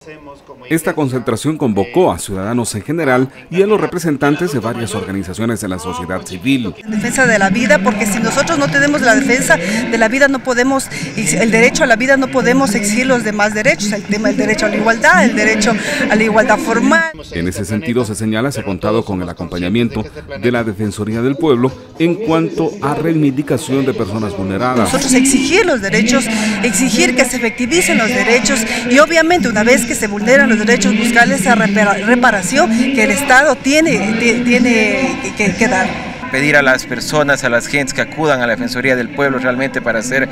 Esta concentración convocó a ciudadanos en general y a los representantes de varias organizaciones de la sociedad civil. Defensa de la vida, porque si nosotros no tenemos la defensa de la vida, no podemos, el derecho a la vida, no podemos exigir los demás derechos, el derecho a la igualdad formal. En ese sentido, se señala, se ha contado con el acompañamiento de la Defensoría del Pueblo en cuanto a reivindicación de personas vulneradas. Nosotros exigir los derechos, exigir que se efectivicen los derechos y obviamente una vez que se vulneran los derechos, buscar esa reparación que el Estado tiene que dar. Pedir a las personas, a las gentes que acudan a la Defensoría del Pueblo realmente para hacer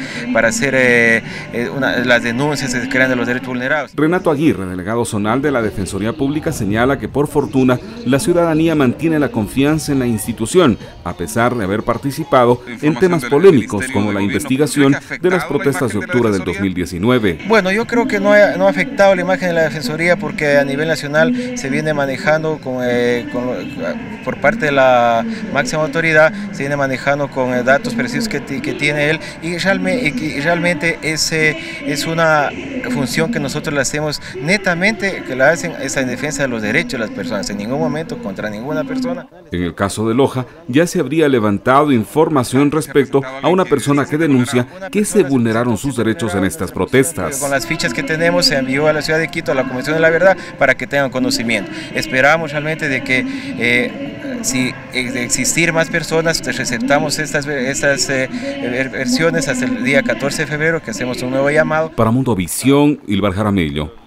las denuncias que crean de los derechos vulnerados. Renato Aguirre, delegado zonal de la Defensoría Pública, señala que por fortuna la ciudadanía mantiene la confianza en la institución, a pesar de haber participado en temas polémicos como la investigación de las protestas de octubre del 2019. Bueno, yo creo que no ha afectado la imagen de la Defensoría porque a nivel nacional se viene manejando por parte de la máxima autoridad, se viene manejando con datos precisos que tiene él y realmente es una función que nosotros la hacemos netamente, que la hacen es en defensa de los derechos de las personas, en ningún momento contra ninguna persona. En el caso de Loja, ya se habría levantado información respecto a una persona que denuncia que se vulneraron sus derechos en estas protestas. Con las fichas que tenemos se envió a la ciudad de Quito, a la Comisión de la Verdad, para que tengan conocimiento. Esperamos realmente de que si existir más personas, receptamos estas versiones hasta el día 14 de febrero, que hacemos un nuevo llamado. Para Mundo Visión, Ilvar Jaramillo.